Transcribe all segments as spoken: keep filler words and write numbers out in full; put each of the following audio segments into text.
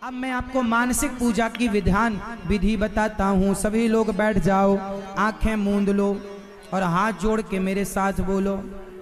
अब मैं आपको मानसिक पूजा की विधान विधि बताता हूँ। सभी लोग बैठ जाओ, आंखें मूंद लो और हाथ जोड़ के मेरे साथ बोलो।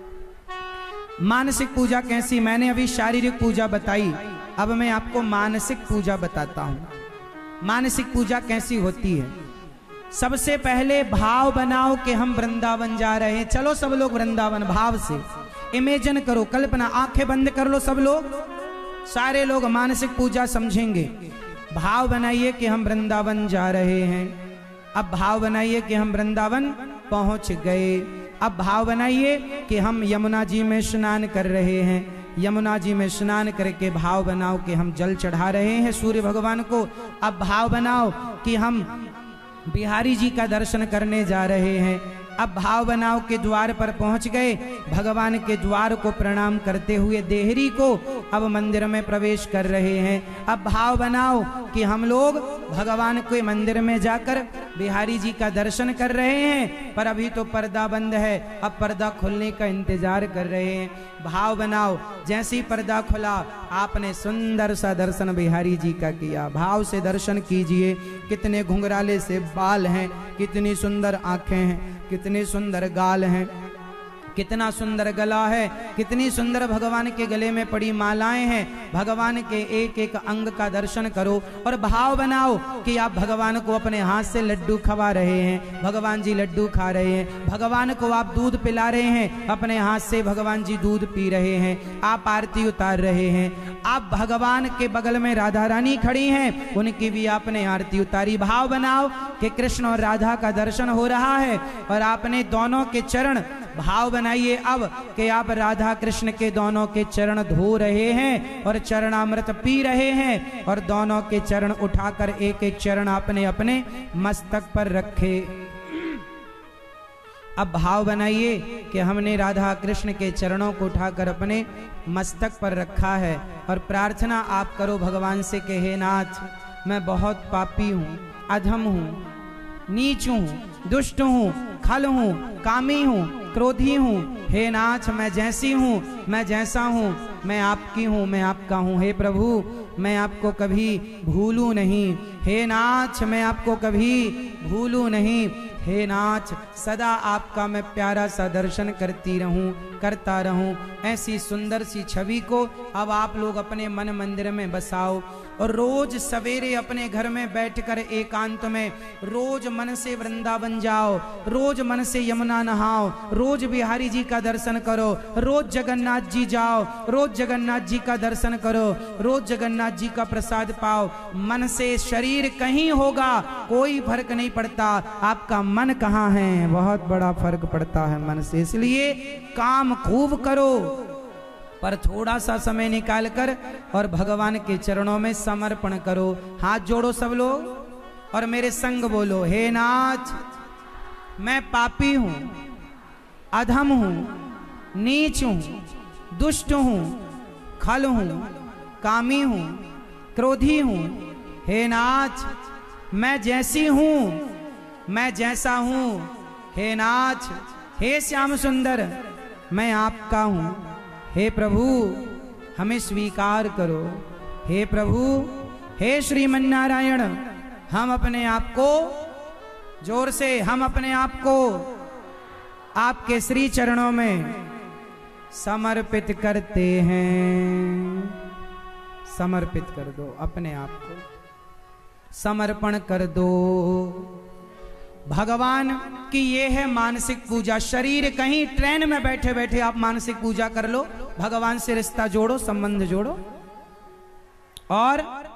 मानसिक पूजा कैसी, मैंने अभी शारीरिक पूजा बताई, अब मैं आपको मानसिक पूजा बताता हूँ। मानसिक पूजा कैसी होती है। सबसे पहले भाव बनाओ कि हम वृंदावन जा रहे हैं। चलो सब लोग वृंदावन, भाव से इमेजिन करो, कल्पना, आंखें बंद कर लो सब लोग, सारे लोग मानसिक पूजा समझेंगे। भाव बनाइए कि हम वृंदावन जा रहे हैं। अब भाव बनाइए कि हम वृंदावन पहुंच गए। अब भाव बनाइए कि हम यमुना जी में स्नान कर रहे हैं। यमुना जी में स्नान करके भाव बनाओ कि हम जल चढ़ा रहे हैं सूर्य भगवान को। अब भाव बनाओ कि हम बिहारी जी का दर्शन करने जा रहे हैं। अब भाव बनाओ के द्वार पर पहुंच गए, भगवान के द्वार को प्रणाम करते हुए देहरी को अब मंदिर में प्रवेश कर रहे हैं। अब भाव बनाओ कि हम लोग भगवान के मंदिर में जाकर बिहारी जी का दर्शन कर रहे हैं, पर अभी तो पर्दा बंद है, अब पर्दा खुलने का इंतजार कर रहे हैं। भाव बनाओ, जैसे ही पर्दा खुला आपने सुंदर सा दर्शन बिहारी जी का किया। भाव से दर्शन कीजिए। कितने घुंघराले से बाल हैं, कितनी सुंदर आंखें हैं, कितने सुंदर गाल हैं, कितना सुंदर गला है, कितनी सुंदर भगवान के गले में पड़ी मालाएं हैं। भगवान के एक एक अंग का दर्शन करो और भाव बनाओ कि आप भगवान को अपने हाथ से लड्डू खवा रहे हैं। भगवान जी लड्डू खा रहे हैं। भगवान को आप दूध पिला रहे हैं, अपने हाथ से भगवान जी दूध पी रहे हैं। आप आरती उतार रहे हैं। आप भगवान के बगल में राधा रानी खड़ी हैं, उनकी भी आपने आरती उतारी। भाव बनाओ कि कृष्ण और राधा का दर्शन हो रहा है और आपने दोनों के चरण, भाव बनाइए अब कि आप राधा कृष्ण के दोनों के चरण धो रहे हैं और चरणामृत पी रहे हैं और दोनों के चरण उठाकर एक एक चरण आपने अपने मस्तक पर रखे। अब भाव बनाइए कि हमने राधा कृष्ण के चरणों को उठाकर अपने मस्तक पर रखा है और प्रार्थना आप करो भगवान से कि हे नाथ, मैं बहुत पापी हूँ, अधम हूँ, नीच हूँ, दुष्ट हूँ, खल हूँ, कामी हूँ, क्रोधी हूँ। हे नाथ, मैं जैसी हूँ, मैं जैसा हूँ, मैं आपकी हूँ, मैं आपका हूँ। हे प्रभु, मैं आपको कभी भूलूं नहीं। हे नाथ, मैं आपको कभी भूलूं नहीं। हे नाथ, सदा आपका मैं प्यारा सा दर्शन करती रहूं, करता रहूं। ऐसी सुंदर सी छवि को अब आप लोग अपने मन मंदिर में बसाओ और रोज सवेरे अपने घर में बैठकर एकांत में रोज मन से वृंदावन जाओ, रोज मन से यमुना नहाओ, रोज बिहारी जी का दर्शन करो, रोज जगन्नाथ जी जाओ, रोज जगन्नाथ जी का दर्शन करो, रोज जगन्नाथ जी का प्रसाद पाओ। मन से शरीर कहीं होगा, कोई फर्क नहीं पड़ता, आपका मन कहाँ है, बहुत बड़ा फर्क पड़ता है मन से। इसलिए काम खूब करो, पर थोड़ा सा समय निकालकर और भगवान के चरणों में समर्पण करो। हाथ जोड़ो सब लोग और मेरे संग बोलो, हे नाथ, मैं पापी हूं, अधम हूं, नीच हूं, दुष्ट हूं, खल हूं, कामी हूं, क्रोधी हूं। हे नाथ, मैं जैसी हूं, मैं जैसा हूं। हे नाथ, हे श्याम सुंदर, मैं आपका हूं। हे प्रभु, हमें स्वीकार करो। हे प्रभु, हे श्रीमन नारायण, हम अपने आप को, जोर से, हम अपने आप को आपके श्री चरणों में समर्पित करते हैं। समर्पित कर दो, अपने आप को समर्पण कर दो भगवान की। ये है मानसिक पूजा। शरीर कहीं ट्रेन में बैठे बैठे आप मानसिक पूजा कर लो, भगवान से रिश्ता जोड़ो, संबंध जोड़ो और